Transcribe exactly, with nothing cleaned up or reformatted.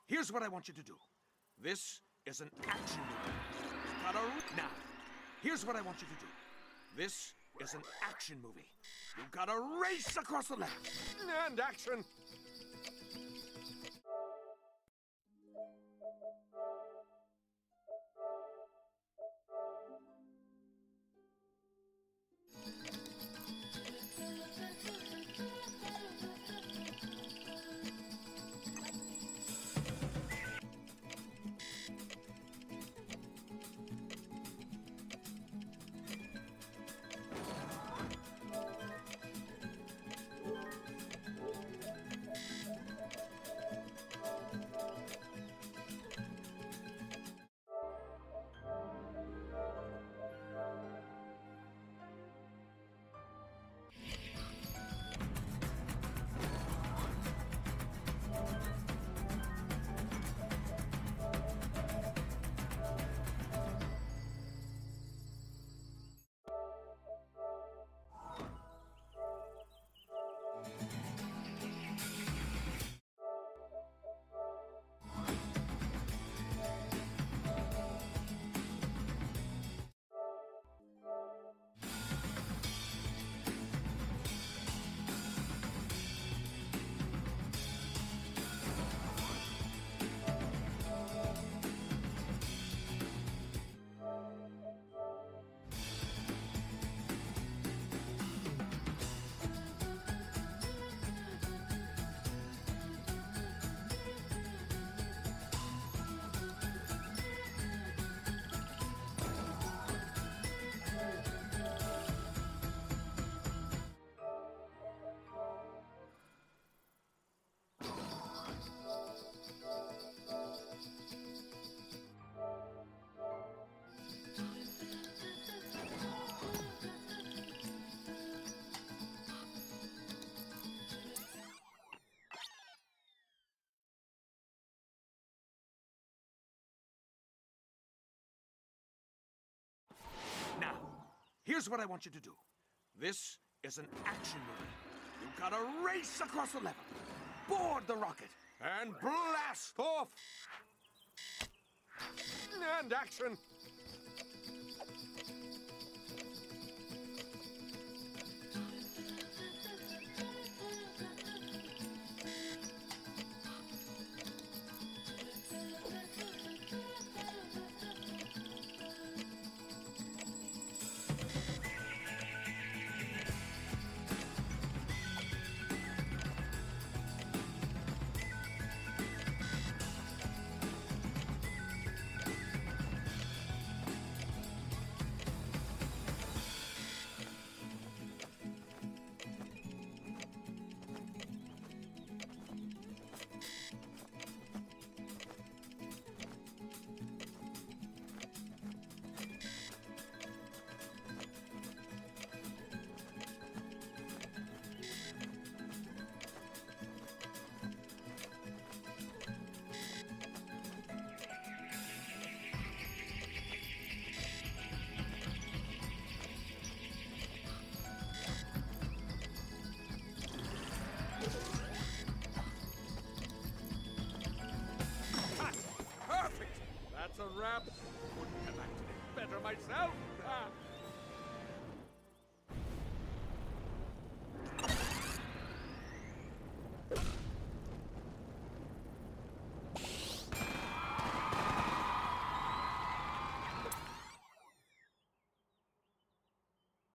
here's what I want you to do. This is an action movie. You gotta... Now, here's what I want you to do. This is an action movie. You've got to race across the level. And action! Now, here's what I want you to do. This is an action movie. You've got to race across the level, board the rocket, and blast off! And action! Perfect! That's a wrap. Couldn't have acted it better myself. Ah.